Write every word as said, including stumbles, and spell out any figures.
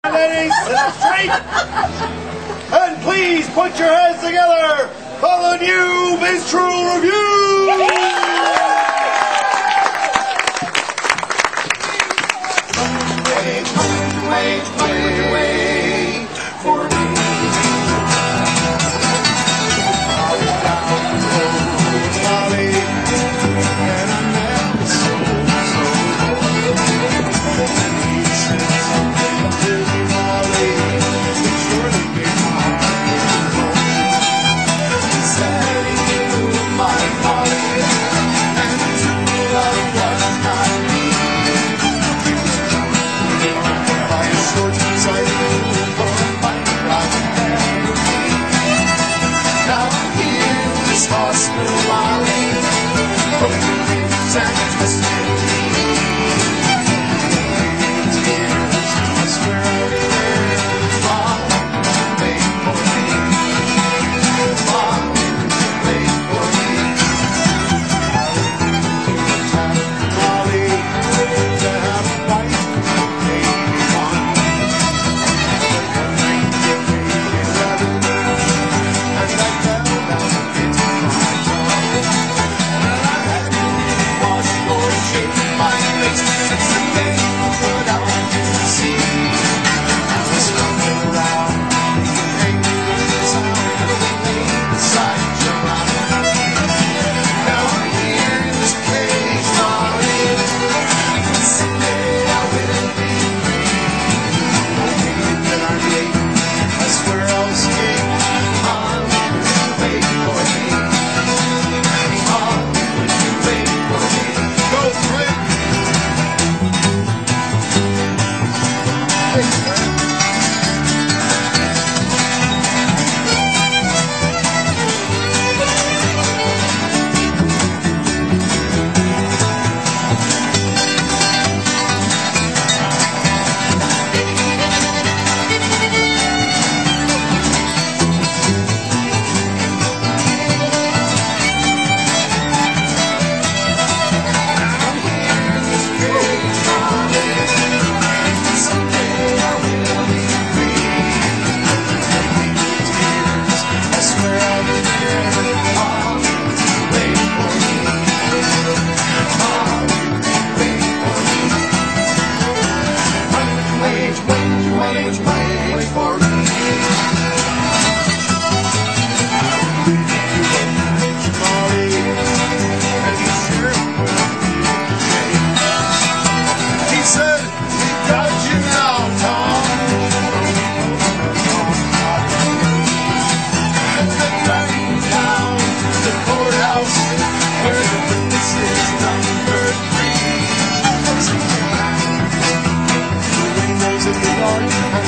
Ladies, sit up straight. And please put your hands together for the new Minstrel Revue. Wait, wait, wait, wait for me. Molly, and I never so, so and he said something to me, Molly, it surely made my heart go. He said he knew my Molly, and true love was not me. He was drunk by a short sighted for a fight right there. Now I'm here in this hospital, Molly, broken ribs and twisted knees. I swear I will, Mom, wait for me. Mom, wait for me. Molly, to have a fight, maybe one. But nineteen eighty-seven, and I fell down into my tongue. And I had to wash or shave my face since the day put out to sea. I was running around, hanging with the sound of the rain beside your mouth. Now I'm here in this cage, Molly. Someday I will be free. I hate that I'm late, I swear I'll escape. Mom, wait for me. Mom, would you wait for me? Go quick! In the dark.